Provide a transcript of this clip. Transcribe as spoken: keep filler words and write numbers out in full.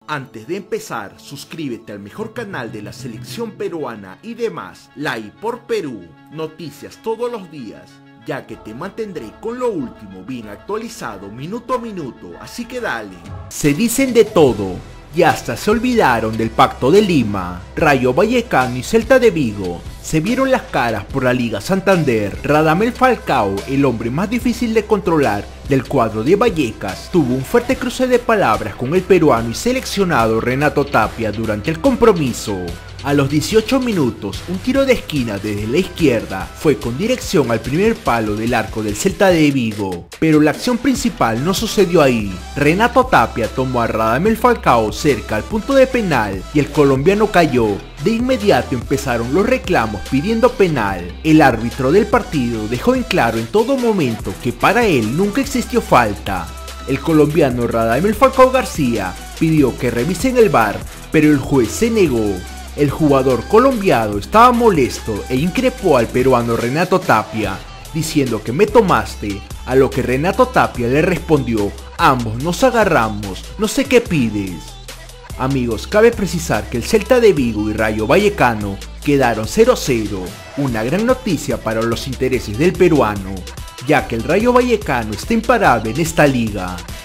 Antes de empezar, suscríbete al mejor canal de la selección peruana y demás, Live por Perú, noticias todos los días, ya que te mantendré con lo último bien actualizado minuto a minuto, así que dale. Se dicen de todo, y hasta se olvidaron del Pacto de Lima. Rayo Vallecano y Celta de Vigo se vieron las caras por la Liga Santander. Radamel Falcao, el hombre más difícil de controlar del cuadro de Vallecas, tuvo un fuerte cruce de palabras con el peruano y seleccionado Renato Tapia durante el compromiso. A los dieciocho minutos, un tiro de esquina desde la izquierda fue con dirección al primer palo del arco del Celta de Vigo, pero la acción principal no sucedió ahí. Renato Tapia tomó a Radamel Falcao cerca al punto de penal y el colombiano cayó. De inmediato empezaron los reclamos pidiendo penal. El árbitro del partido dejó en claro en todo momento que para él nunca existió falta. El colombiano Radamel Falcao García pidió que revisen el V A R, pero el juez se negó. El jugador colombiano estaba molesto e increpó al peruano Renato Tapia, diciendo que me tomaste, a lo que Renato Tapia le respondió: ambos nos agarramos, no sé qué pides. Amigos, cabe precisar que el Celta de Vigo y Rayo Vallecano quedaron cero cero, una gran noticia para los intereses del peruano, ya que el Rayo Vallecano está imparable en esta liga.